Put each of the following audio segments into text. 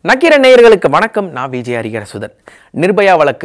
நக்கீரன் நேயர்களுக்கு வணக்கம். நான் விஜய் ஹரிஹரசுதன். நிர்பயா வழக்கு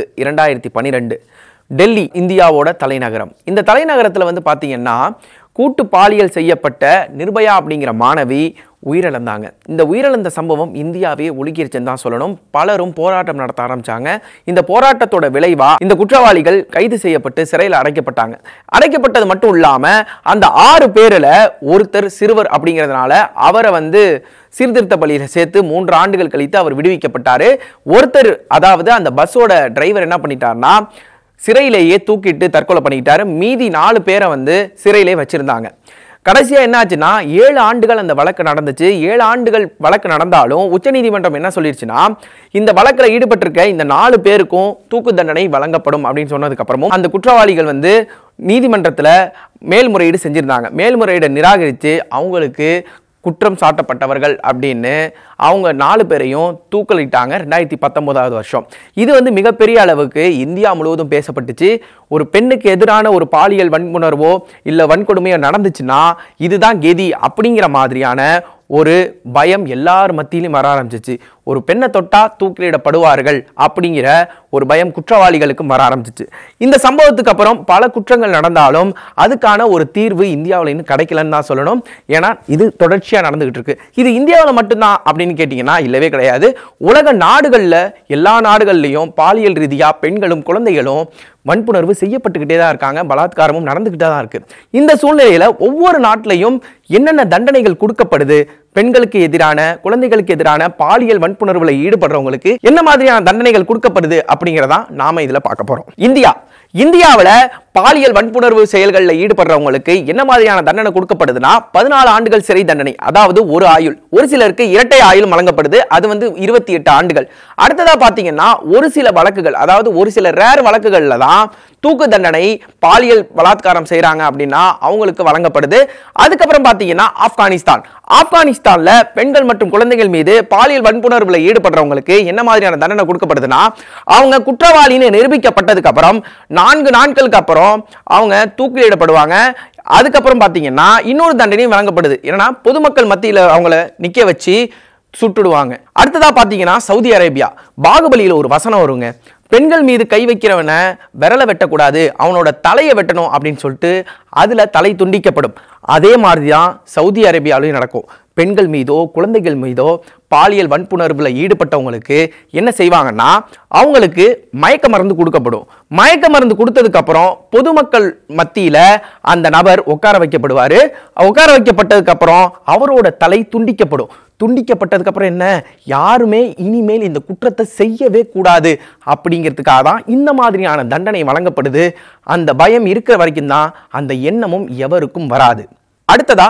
2012 டெல்லி இந்தியாவோட தலைநகரம். இந்த தலைநகரத்தில் வந்து பார்த்தீங்கன்னா கூட்டு பாலியல் செய்யப்பட்ட நிர்பயா அப்படிங்கிற மாணவி உயிரிழந்தாங்க. இந்த உயிரிழந்த சம்பவம் இந்தியாவே ஒழுகிருச்சுன்னு தான் சொல்லணும். பலரும் போராட்டம் நடத்த ஆரம்பிச்சாங்க. இந்த போராட்டத்தோட விளைவா இந்த குற்றவாளிகள் கைது செய்யப்பட்டு சிறையில் அடைக்கப்பட்டாங்க. அடைக்கப்பட்டது மட்டும் இல்லாம அந்த 6 பேர்ல ஒருத்தர் சிறுவர் அப்படிங்கிறதுனால அவரை வந்து சீர்திருத்த பள்ளியில சேர்த்து 3 ஆண்டுகள் கழித்து அவர் விடுவிக்கப்பட்டாரு. ஒருத்தர், அதாவது அந்த பஸ்ஸோட டிரைவர் என்ன பண்ணிட்டாருன்னா சிறையிலேயே தூக்கிட்டு தற்கொலை பண்ணிக்கிட்டாரு. மீதி 4 பேரை வந்து சிறையிலே வச்சிருந்தாங்க. கடைசியா என்ன ஆச்சுன்னா 7 ஆண்டுகள் அந்த வழக்கு நடந்துச்சு. 7 ஆண்டுகள் வழக்கு நடந்தாலும் உச்சநீதிமன்றம் என்ன சொல்லிருச்சுன்னா இந்த வழக்கில் ஈடுபட்டிருக்க இந்த 4 பேருக்கும் தூக்கு தண்டனை வழங்கப்படும் அப்படின்னு சொன்னதுக்கு அப்புறமும் அந்த குற்றவாளிகள் வந்து நீதிமன்றத்தில் மேல்முறையீடு செஞ்சிருந்தாங்க. மேல்முறையீடை நிராகரித்து அவங்களுக்கு குற்றம் சாட்டப்பட்டவர்கள் அப்படின்னு அவங்க 4 பேரையும் தூக்கலிட்டாங்க 2019 வருஷம். இது வந்து மிகப்பெரிய அளவுக்கு இந்தியா முழுவதும் பேசப்பட்டுச்சு. ஒரு பெண்ணுக்கு எதிரான ஒரு பாலியல் வன்புணர்வோ இல்லை வன்கொடுமையோ நடந்துச்சுன்னா இதுதான் கெதி அப்படிங்கிற மாதிரியான ஒரு பயம் எல்லார் மத்தியிலும் வர ஆரம்பிச்சிச்சு. ஒரு பெண்ணை தொட்டா தூக்கிலிடப்படுவார்கள் அப்படிங்கிற ஒரு பயம் குற்றவாளிகளுக்கும் வர ஆரம்பிச்சிச்சு. இந்த சம்பவத்துக்கு அப்புறம் பல குற்றங்கள் நடந்தாலும் அதுக்கான ஒரு தீர்வு இந்தியாவில் இன்னும் கிடைக்கலன்னு தான் சொல்லணும். ஏன்னா இது தொடர்ச்சியாக நடந்துகிட்டு இருக்கு. இது இந்தியாவில் மட்டும்தான் அப்படின்னு கேட்டிங்கன்னா இல்லவே கிடையாது. உலக நாடுகளில் எல்லா நாடுகள்லையும் பாலியல் ரீதியாக பெண்களும் குழந்தைகளும் வன்புணர்வு செய்யப்பட்டுக்கிட்டே தான் இருக்காங்க. பலாத்காரமும் நடந்துகிட்டே தான் இருக்கு. இந்த சூழ்நிலையில ஒவ்வொரு நாட்டிலையும் என்னென்ன தண்டனைகள் கொடுக்கப்படுது, பெண்களுக்கு எதிரான குழந்தைகளுக்கு எதிரான பாலியல் வன்புணர்வுல ஈடுபடுறவங்களுக்கு என்ன மாதிரியான தண்டனைகள் கொடுக்கப்படுது அப்படிங்கிறதா நாம இதுல பார்க்க போறோம். இந்தியாவில் பாலியல் வன்புணர்வு செயல்களில் ஈடுபடுறவங்களுக்கு என்ன மாதிரியான தண்டனை கொடுக்கப்படுதுன்னா 14 ஆண்டுகள் சிறை தண்டனை, அதாவது ஒரு ஆயுள். ஒரு சிலருக்கு இரட்டை ஆயுள் வழங்கப்படுது, அது வந்து 28 ஆண்டுகள். அடுத்ததா பாத்தீங்கன்னா ஒரு சில வழக்குகள், அதாவது ஒரு சில ரேர் வழக்குகள்ல தான் தூக்கு தண்டனை பாலியல் பலாத்காரம் செய்யறாங்க அப்படின்னா அவங்களுக்கு வழங்கப்படுது. அதுக்கப்புறம் பாத்தீங்கன்னா ஆப்கானிஸ்தான்ல பெண்கள் மற்றும் குழந்தைகள் மீது பாலியல் வன்புணர்வுல ஈடுபடுறவங்களுக்கு என்ன மாதிரியான தண்டனை கொடுக்கப்படுதுன்னா அவங்க குற்றவாளின்னு நிரூபிக்கப்பட்டதுக்கு அப்புறம் 4 நாட்களுக்கு அப்புறம் அவங்க தூக்கிலிடப்படுவாங்க. அதுக்கப்புறம் பாத்தீங்கன்னா இன்னொரு தண்டனையும் வழங்கப்படுது. ஏன்னா பொதுமக்கள் மத்தியில் அவங்கள நிக்க வச்சு சுட்டுடுவாங்க. அடுத்ததா பாத்தீங்கன்னா சவுதி அரேபியா, பாகுபலியில ஒரு வசனம் வருங்க, பெண்கள் மீது கை வைக்கிறவனை விரலை வெட்டக்கூடாது, அவனோட தலையை வெட்டணும் அப்படின்னு சொல்லிட்டு அதுல தலை துண்டிக்கப்படும். அதே மாதிரிதான் சவுதி அரேபியாவிலையும் நடக்கும். பெண்கள் மீதோ குழந்தைகள் மீதோ பாலியல் வன்புணர்வுல ஈடுபட்டவங்களுக்கு என்ன செய்வாங்கன்னா அவங்களுக்கு மயக்க மருந்து கொடுக்கப்படும். மயக்க மருந்து கொடுத்ததுக்கு அப்புறம் பொதுமக்கள் மத்தியில அந்த நபர் உட்கார வைக்கப்படுவாரு. உட்கார வைக்கப்பட்டதுக்கு அப்புறம் அவரோட தலை துண்டிக்கப்படும். துண்டிக்கப்பட்டதுக்கு அப்புறம் என்ன, யாருமே இனிமேல் இந்த குற்றத்தை செய்யவே கூடாது அப்படிங்கிறதுக்காக தான் இந்த மாதிரியான தண்டனை வழங்கப்படுது. அந்த பயம் இருக்கிற வரைக்கும் தான் அந்த எண்ணமும் எவருக்கும் வராது. அடுத்ததா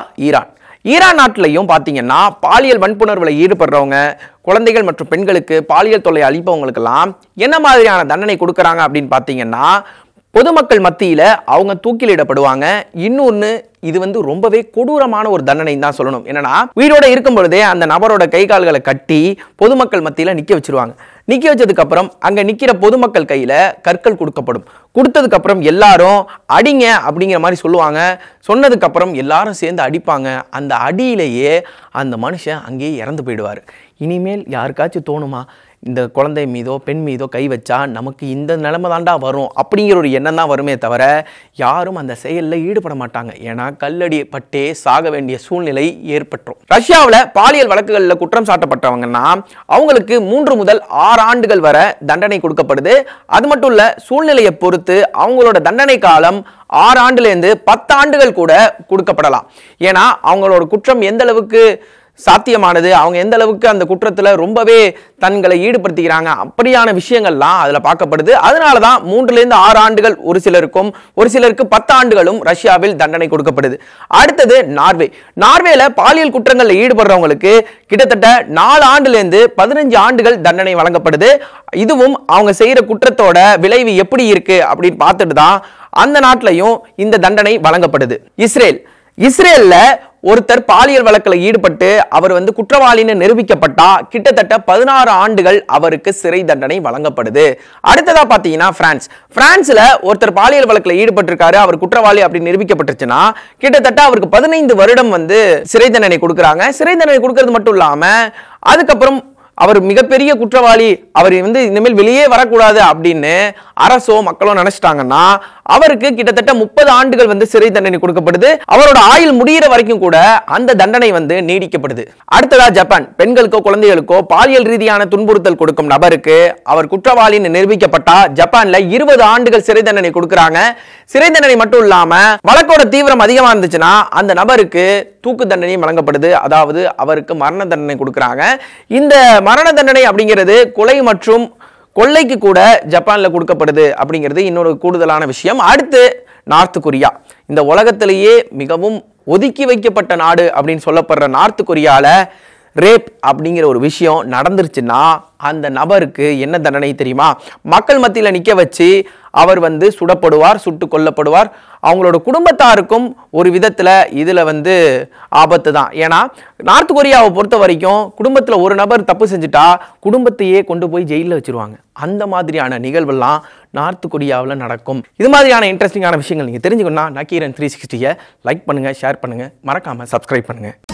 ஈரான் நாட்டிலையும் பார்த்தீங்கன்னா பாலியல் வன்புணர்வுல ஈடுபடுறவங்க குழந்தைகள் மற்றும் பெண்களுக்கு பாலியல் தொல்லை அளிப்பவங்களுக்கெல்லாம் என்ன மாதிரியான தண்டனை கொடுக்குறாங்க அப்படின்னு பார்த்தீங்கன்னா பொதுமக்கள் மத்தியில் அவங்க தூக்கிலிடப்படுவாங்க. இன்னொன்று, இது வந்து ரொம்பவே கொடூரமான ஒரு தண்டனை தான் சொல்லணும். என்னன்னா உயிரோட இருக்கும் பொழுதே அந்த நபரோட கை கால்களை கட்டி பொதுமக்கள் மத்தியில் நிக்க வச்சிருவாங்க. நிக்க வச்சதுக்கு அப்புறம் அங்க நிக்கிற பொதுமக்கள் கையில கற்கள் கொடுக்கப்படும். கொடுத்ததுக்கு அப்புறம் எல்லாரும் அடிங்க அப்படிங்கிற மாதிரி சொல்லுவாங்க. சொன்னதுக்கு அப்புறம் எல்லாரும் சேர்ந்து அடிப்பாங்க. அந்த அடியிலேயே அந்த மனுஷன் அங்கேயே இறந்து போயிடுவார். இனிமேல் யாருக்காச்சும் தோணுமா இந்த குழந்தை மீதோ பெண் மீதோ கை வச்சா நமக்கு இந்த நிலைமை தாண்டா வரும் அப்படிங்கிற ஒரு எண்ணம் தான் வருமே தவிர யாரும் அந்த செயலில் ஈடுபட மாட்டாங்க. ஏன்னா கல்லடி பட்டே சாக வேண்டிய சூழ்நிலை ஏற்பட்டுரும். ரஷ்யாவில் பாலியல் வழக்குகளில் குற்றம் சாட்டப்பட்டவங்கன்னா அவங்களுக்கு 3 முதல் 6 ஆண்டுகள் வரை தண்டனை கொடுக்கப்படுது. அது மட்டும் இல்ல, சூழ்நிலையை பொறுத்து அவங்களோட தண்டனை காலம் 6 ஆண்டுலேருந்து 10 ஆண்டுகள் கூட கொடுக்கப்படலாம். ஏன்னா அவங்களோட குற்றம் எந்த அளவுக்கு சாத்தியமானது, அவங்க எந்த அளவுக்கு அந்த குற்றத்துல ரொம்பவே தங்களை ஈடுபடுத்திக்கிறாங்க அப்படியான விஷயங்கள்லாம் அதுல பார்க்கப்படுது. அதனாலதான் 3லேருந்து 6 ஆண்டுகள் ஒரு சிலருக்கு 10 ஆண்டுகளும் ரஷ்யாவில் தண்டனை கொடுக்கப்படுது. அடுத்தது நார்வேல பாலியல் குற்றங்கள்ல ஈடுபடுறவங்களுக்கு கிட்டத்தட்ட 4 ஆண்டுலேருந்து 15 ஆண்டுகள் தண்டனை வழங்கப்படுது. இதுவும் அவங்க செய்யற குற்றத்தோட விளைவு எப்படி இருக்கு அப்படின்னு பார்த்துட்டு தான் அந்த நாட்டிலையும் இந்த தண்டனை வழங்கப்படுது. இஸ்ரேல்ல ஒருத்தர் பாலியல் வழக்கில் ஈடுபட்டு அவர் வந்து குற்றவாளின்னு நிரூபிக்கப்பட்டா கிட்டத்தட்ட 16 ஆண்டுகள் அவருக்கு சிறை தண்டனை வழங்கப்படுது. அடுத்ததா பாத்தீங்கன்னா பிரான்ஸ்ல ஒருத்தர் பாலியல் வழக்கில் ஈடுபட்டிருக்காரு, அவர் குற்றவாளி அப்படி நிரூபிக்கப்பட்டுச்சுன்னா கிட்டத்தட்ட அவருக்கு 15 வருடம் வந்து சிறை தண்டனை கொடுக்குறாங்க. சிறை தண்டனை கொடுக்கறது மட்டும் இல்லாம அதுக்கப்புறம் அவர் மிகப்பெரிய குற்றவாளி, அவர் இனிமேல் வெளியே வரக்கூடாது அப்படின்னு அரசோ மக்களோ நினைச்சிட்டாங்கன்னா அவருக்கு கிட்டத்தட்ட 30 ஆண்டுகள் சிறை தண்டனை கொடுக்கப்படுது. அவரோட ஆயுள் முடியிற வரைக்கும் கூட அந்த தண்டனை நீடிக்கப்படுது. அடுத்ததா ஜப்பான். பெண்களுக்கோ குழந்தைகளுக்கோ பாலியல் ரீதியான துன்புறுத்தல் கொடுக்கும் நபருக்கு அவர் குற்றவாளின்னு நிரூபிக்கப்பட்டா ஜப்பான்ல 20 ஆண்டுகள் சிறை தண்டனை கொடுக்கறாங்க. சிறை தண்டனை மட்டும் இல்லாம வழக்கோட தீவிரம் அதிகமா இருந்துச்சுன்னா அந்த நபருக்கு தூக்கு தண்டனையும் வழங்கப்படுது. அதாவது அவருக்கு மரண தண்டனை கொடுக்கறாங்க. இந்த மரண தண்டனை அப்படிங்கிறது கொலை மற்றும் கொள்ளைக்கு கூட ஜப்பான்ல கொடுக்கப்படுது அப்படிங்கிறது இன்னொரு கூடுதலான விஷயம். அடுத்து நார்த் கொரியா. இந்த உலகத்திலேயே மிகவும் ஒதுக்கி வைக்கப்பட்ட நாடு அப்படின்னு சொல்லப்படுற நார்த் கொரியால ரேப் அப்படிங்கிற ஒரு விஷயம் நடந்துருச்சுன்னா அந்த நபருக்கு என்ன தண்டனை தெரியுமா? மக்கள் மத்தியில் நிற்க வச்சு அவர் சுடப்படுவார், சுட்டு கொல்லப்படுவார். அவங்களோட குடும்பத்தாருக்கும் ஒரு விதத்தில் இதில் ஆபத்து தான். ஏன்னா நார்த் கொரியாவை பொறுத்த வரைக்கும் குடும்பத்தில் ஒரு நபர் தப்பு செஞ்சுட்டா குடும்பத்தையே கொண்டு போய் ஜெயிலில் வச்சிருவாங்க. அந்த மாதிரியான நிகழ்வெல்லாம் நார்த் கொரியாவில் நடக்கும். இது மாதிரியான இன்ட்ரெஸ்டிங்கான விஷயங்கள் நீங்கள் தெரிஞ்சுக்கணும்னா நக்கீரன் 360 லைக் பண்ணுங்கள், ஷேர் பண்ணுங்கள், மறக்காமல் சப்ஸ்கிரைப் பண்ணுங்கள்.